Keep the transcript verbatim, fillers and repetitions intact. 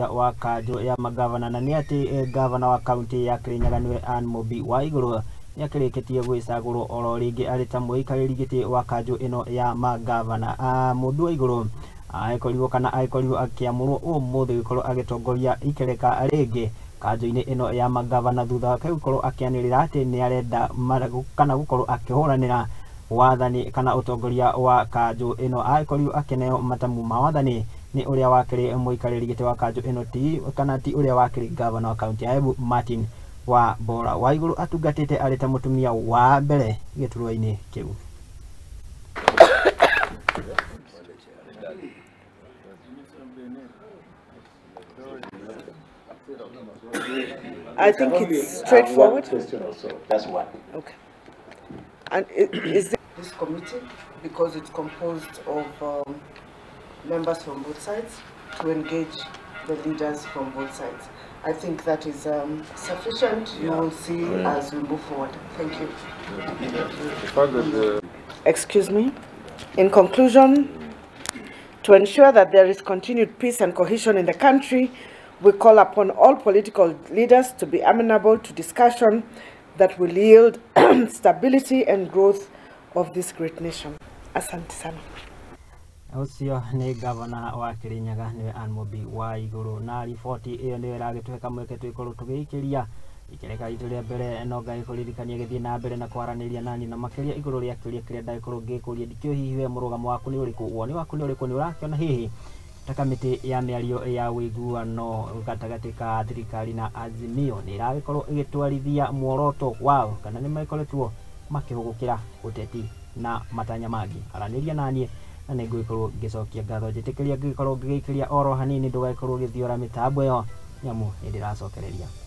wa kanju ya magavana na ni ati gavana wa kaunti ya Kirinyaga niwe mumbi-Waiguru ni akirikitie gucagurwo oororingi ari ta muikariri giti wa kanju ino ya magavana. Mumbi-Waiguru aikorirwo kana aikorirwo akiamurwo umuthi gukorwo agitongoria ikereka ringi kanju-ini ino ya magavana thutha wa gukorwo akianirira ati niarenda kana gukorwo akihuranira wathani kana utongoria wa kanju ino. Aikorirwo akineo matamu ma wathani ni uria wakiri muikariri giti wa kanju ino ti kana ti uria wakiri gavana wa kaunti ya Embu Martin wambora.Waiguru atungatite ari ta mutumia wa mbere gituruini kiu. I think it's straightforward. That's one. Okay. And is this committee, because it's composed of um, members from both sides, to engage the leaders from both sides. I think that is um, sufficient. You will see as we move forward. Thank you. Excuse me. In conclusion, to ensure that there is continued peace and cohesion in the country, we call upon all political leaders to be amenable to discussion that will yield stability and growth of this great nation. Asante sana. Ucio ni gavana wa Kirinyaga niwe mumbi-Waiguru na riboti iyo niwe ragituika mweke twikorwo tugiikiria ikereka itu ria mbere no ngai kuririkania githii na mbere na kwaraniria nani na makiria iguru ria kiuria kiria ndaikorwo ngikuria ndikio hihi we murugamo waku ni uriku woni waku ni uriku ni urakiona hihi ta kamiti ya miario ya wiguano gatagati ka thirikari na Azimio ni iragikorwo igitwarithia muoroto wao kana ni maikoretwo makihugukira uteti na matanya mangi. Araniria nanie na nĩ ngũikorwo ngĩcokia ngatho njĩtĩkĩria ngĩkorwo ngĩgĩikĩria oro hanini ndũgaikorwo gĩthiora mĩtambo ĩyo nyamu nĩ ndĩracokereria.